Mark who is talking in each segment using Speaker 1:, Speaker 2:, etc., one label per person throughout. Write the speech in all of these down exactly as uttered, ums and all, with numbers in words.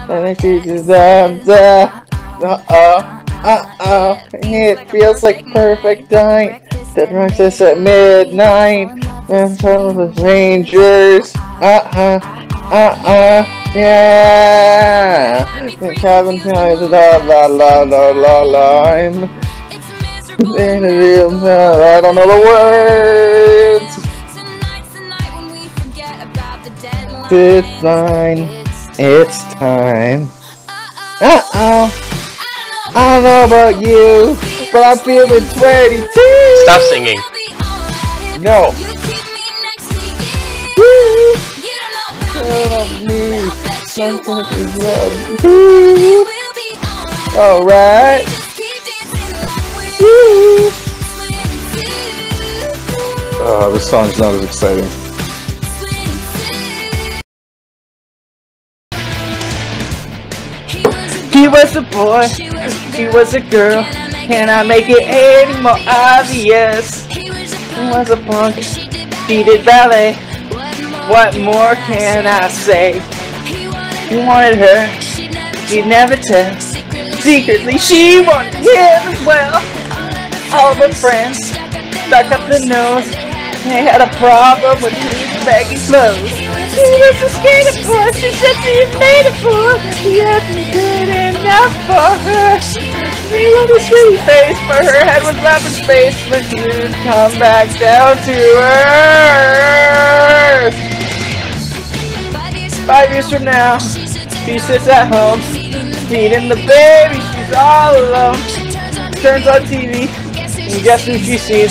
Speaker 1: And it teaches them the uh-oh, uh-oh, it feels like perfect night. The breakfast at midnight. In front of the Rangers. Uh-uh, uh-uh, yeah. The cabin tells la la la la la line. I don't know the words. This line, it's time. Uh-oh. I don't know about you, but I'm feeling twenty-two.
Speaker 2: Stop singing.
Speaker 1: No. Woo. Alright.
Speaker 3: Uh, this song's not as exciting.
Speaker 1: He was a boy, she was a girl. Can I make it any more obvious? He was a punk, she did ballet. What more can I say? He wanted her, she'd never tell. Secretly she wanted him as well. All of her friends stuck up the nose. They had a problem with his baggy clothes. He was a skater boy, she said she made it for. He wasn't good enough for her. He had a sweet face, but her head was up in space. But she would come back down to earth. Five years from now, she sits at home, feeding the baby, she's all alone. Turns on T V, and guess who she sees?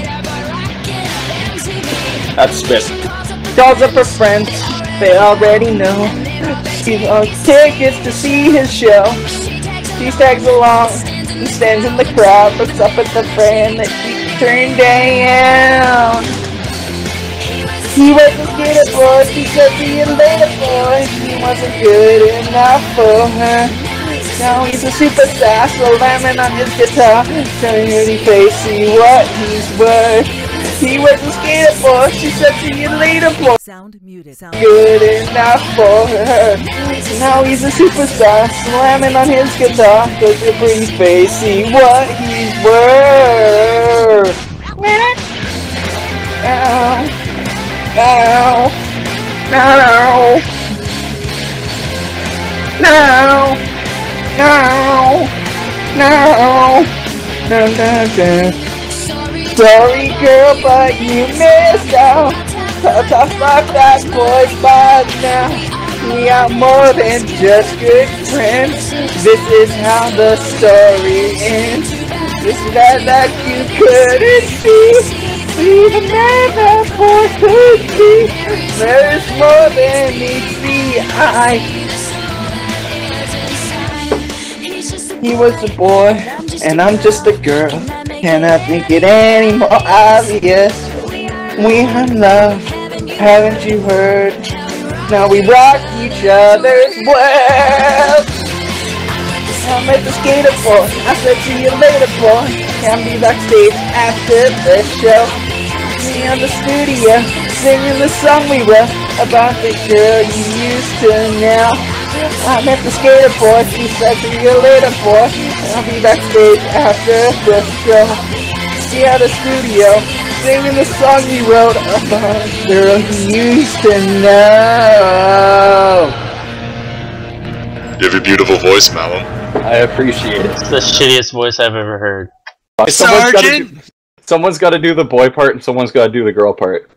Speaker 3: That's spit.
Speaker 1: Calls up her friends, they already know. She's on tickets to see his show. She tags along and stands in the crowd, looks up at the friend that she turned down. He wasn't skater boy, she said see you later boy. He wasn't good enough for her. Now he's a superstar, slamming on his guitar, telling her face, see what he's worth. He wasn't skater boy, she said see you later boy.
Speaker 4: Sound muted. Sound
Speaker 1: Good enough for her. Now he's a superstar, slamming on his guitar, does your pretty face, see what he's worth. Ow. No, no, no, no, no, no, no, no. Sorry girl, but you missed out. Cut off my fat boys by now. We are more than just good friends. This is how the story ends. This is that that you couldn't see. Even never could be. There's more than meets the eye. He was a boy, and I'm just a girl. Cannot make it any more obvious. We are in love, haven't you heard? Now we rock each other's world. I'm at the skater boy. I said see you later boy. Can be backstage after the show. Me in the studio, singing the song we wrote about the girl you used to know. I met the skater boy, she said see you later boy. I'll be backstage after the show. Me at the studio, singing the song we wrote about the girl you used to know.
Speaker 5: You have a beautiful voice, Malum.
Speaker 3: I appreciate it.
Speaker 2: It's the shittiest voice I've ever heard.
Speaker 3: Someone's gotta
Speaker 6: Sergeant!
Speaker 3: do, someone's got to do the boy part, and someone's got to do the girl part.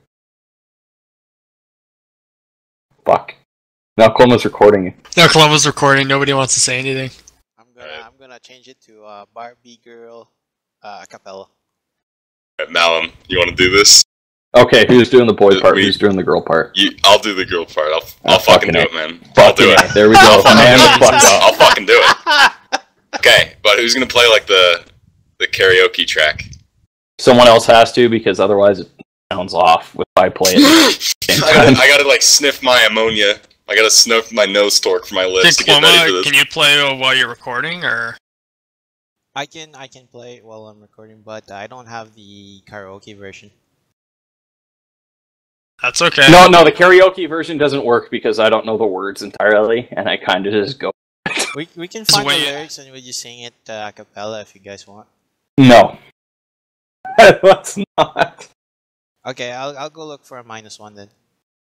Speaker 3: Fuck. Now Cloma's recording you.
Speaker 6: No, Columbo's recording. Nobody wants to say anything.
Speaker 7: I'm gonna I'm gonna change it to uh, Barbie girl uh, acapella.
Speaker 5: Alright, Malum, you want to do this?
Speaker 3: Okay, who's doing the boy
Speaker 5: Uh,
Speaker 3: part?
Speaker 5: we-
Speaker 3: Who's doing the girl part?
Speaker 5: You, I'll do the girl part. I'll,
Speaker 3: Oh,
Speaker 5: I'll fucking
Speaker 3: fucking
Speaker 5: do
Speaker 3: A.
Speaker 5: it, man. I'll do
Speaker 3: Fucking
Speaker 5: it.
Speaker 3: A. There we go. Man, the fuck up.
Speaker 5: I'll fucking do it. Okay, but who's gonna play like the the karaoke track?
Speaker 3: Someone else has to, because otherwise it sounds off if I play it.
Speaker 5: I gotta, I gotta like sniff my ammonia. I gotta sniff my nose torque for my lips to get ready for
Speaker 6: Cloma,
Speaker 5: this.
Speaker 6: can you play uh, while you're recording, or?
Speaker 7: I can I can play it while I'm recording, but I don't have the karaoke version.
Speaker 6: That's okay.
Speaker 3: No, no, the karaoke version doesn't work because I don't know the words entirely, and I kind of just go.
Speaker 7: We we can
Speaker 6: Just
Speaker 7: find the
Speaker 6: wait.
Speaker 7: lyrics and we just sing it uh, a cappella if you guys want.
Speaker 3: No. Let's not.
Speaker 7: Okay, I'll I'll go look for a minus one then.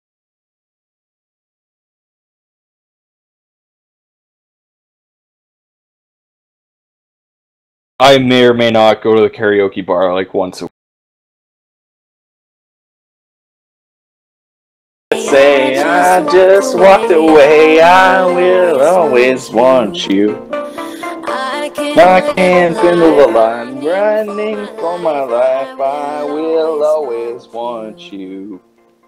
Speaker 3: I may or may not go to the karaoke bar like once a week.
Speaker 1: Say I just walked away, I will always want you. I can't handle the line, running for my life, I will always want you.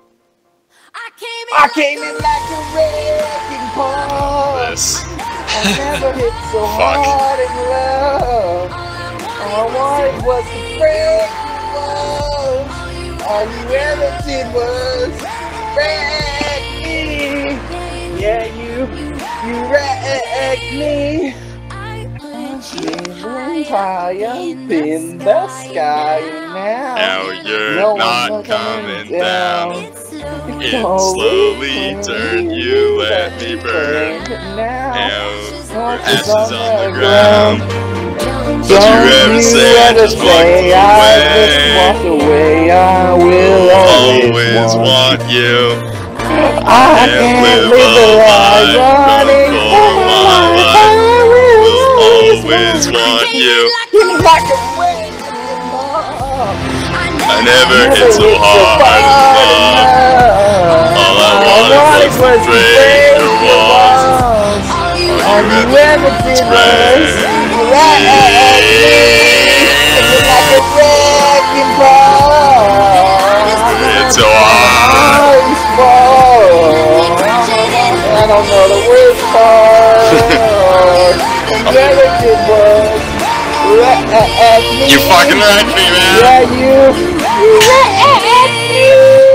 Speaker 1: I came in like a wrecking ball.
Speaker 5: This.
Speaker 1: I never hit so
Speaker 5: Fuck.
Speaker 1: hard in love. All I wanted was to break love. All you ever did was wreck me. Yeah, you, you wrecked me. Feeling high up in the sky now.
Speaker 5: Now you're
Speaker 1: No
Speaker 5: not
Speaker 1: one's
Speaker 5: coming
Speaker 1: coming
Speaker 5: down.
Speaker 1: down.
Speaker 5: It slowly turned, you let me burn.
Speaker 1: Now,
Speaker 5: Now
Speaker 1: now
Speaker 5: ashes
Speaker 1: it's
Speaker 5: on the ground.
Speaker 1: Don't
Speaker 5: Don't you ever say I
Speaker 1: ever
Speaker 5: just walked
Speaker 1: say I just
Speaker 5: away.
Speaker 1: walked away. I will always,
Speaker 5: Always
Speaker 1: want.
Speaker 5: want you.
Speaker 1: I
Speaker 5: Can't
Speaker 1: can't
Speaker 5: live
Speaker 1: live
Speaker 5: a
Speaker 1: a lie
Speaker 5: life
Speaker 1: running
Speaker 5: for
Speaker 1: for
Speaker 5: my
Speaker 1: my
Speaker 5: life.
Speaker 1: life. I will
Speaker 5: Always
Speaker 1: always
Speaker 5: want you.
Speaker 1: you like a wrecking ball.
Speaker 5: I never
Speaker 1: Never
Speaker 5: hit so
Speaker 1: hit
Speaker 5: hard in love. All I wanted was to break your walls.
Speaker 1: All you ever did was wreck me. You're like a wrecking ball.
Speaker 5: It's so hard.
Speaker 1: Ice ball. I don't know the worst part. All you ever did was wreck me.
Speaker 5: You fucking wrecked me, man.
Speaker 1: Yeah, you. You wrecked me.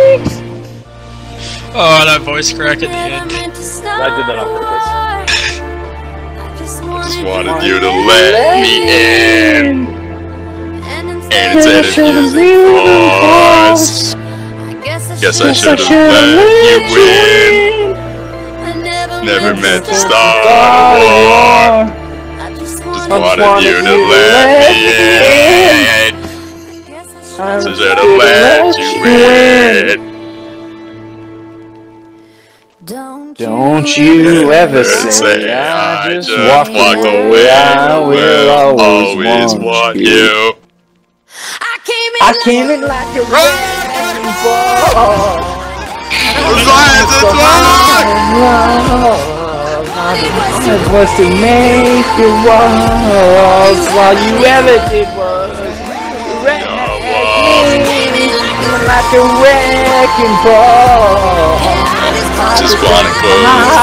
Speaker 6: Oh, that voice crack at the end.
Speaker 3: I did that on purpose.
Speaker 5: Just wanted you to let me in. And instead of using force, guess I should have let you in. Never meant to start a war. Just wanted you to let me in. So I should have let you in.
Speaker 1: Don't you ever say I just walked away. I will always want you. I came in like a wrecking ball. It was to make you walls. All you ever did was wreck me like a wrecking ball.
Speaker 5: Just wanna close my eyes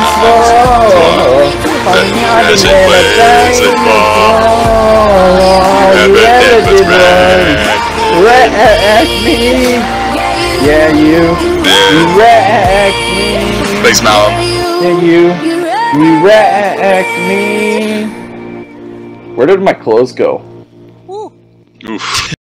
Speaker 5: and as it plays and falls. Never did was red.
Speaker 1: Wreck me. Yeah, you. You wreck me.
Speaker 5: Thanks, Malum.
Speaker 1: Yeah, you. You wreck me. Where did my clothes go?
Speaker 5: Oof.